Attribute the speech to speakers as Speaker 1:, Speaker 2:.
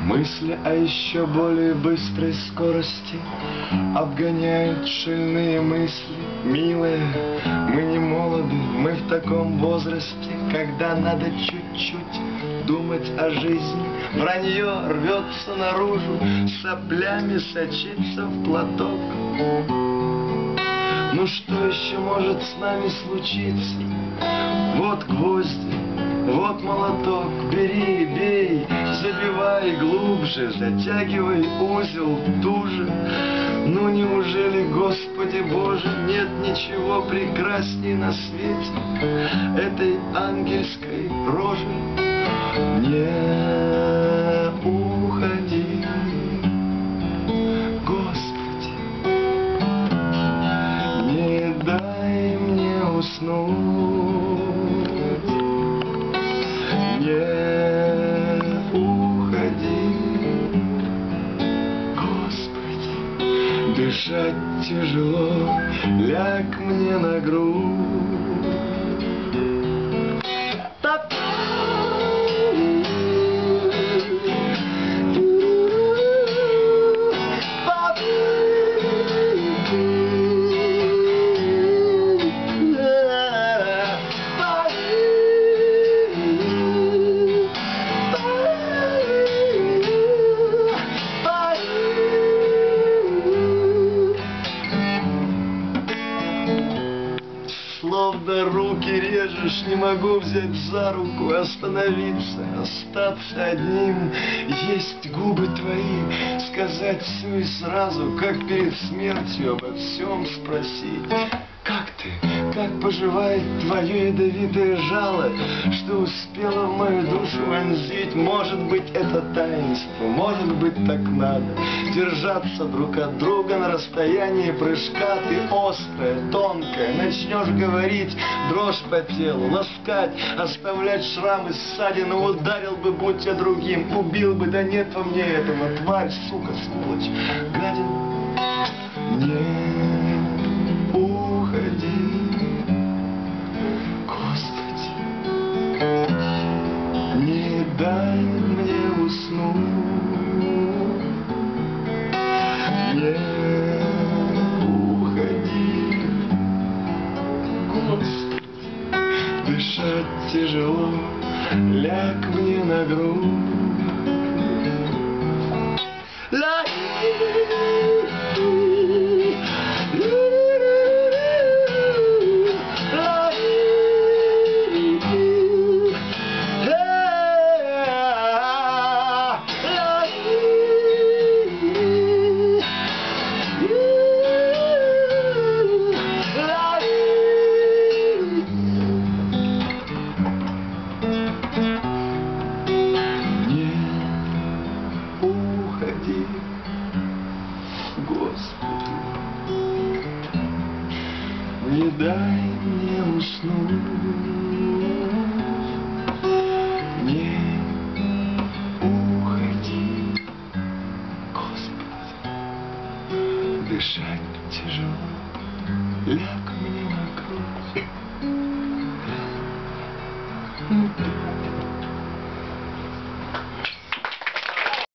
Speaker 1: Мысли о еще более быстрой скорости обгоняют шальные мысли. Милая, мы не молоды, мы в таком возрасте, когда надо чуть-чуть думать о жизни. Вранье рвется наружу, соплями сочится в платок. Ну что еще может с нами случиться? Вот гвозди, вот молоток, бери, бей, забивай глубже, затягивай узел туже. Ну неужели, Господи Боже, нет ничего прекрасней на свете этой ангельской рожи? Не уходи, Господи, не дай мне уснуть. Не уходи, Господи, дышать тяжело, ляг мне на грудь. Словно руки режешь, не могу взять за руку, остановиться, остаться одним. Есть губы твои, сказать все и сразу, как перед смертью обо всем спросить. Как ты? Как поживает твое ядовитое жало, что успело в мою душу вонзить? Может быть, это таинство, может быть, так надо держаться друг от друга на расстоянии прыжка. Ты острая, тонкая, начнешь говорить, дрожь по телу, ласкать, оставлять шрамы, ссадины. Ударил бы, будь я другим, убил бы, да нет во мне этого, тварь, сука, сволочь, гадин. Не уходи, Господи, не дай мне уснуть. Не уходи, Господи, дышать тяжело, ляг мне на грудь. Господи, не дай мне уснуть, не уходи, Господи, дышать тяжело, ляг